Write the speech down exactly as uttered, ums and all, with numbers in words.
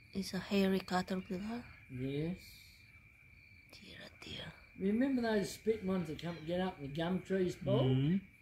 is a hairy caterpillar. Yes. Dear, dear. Remember those split ones that come get up in the gum trees, Paul? Mm.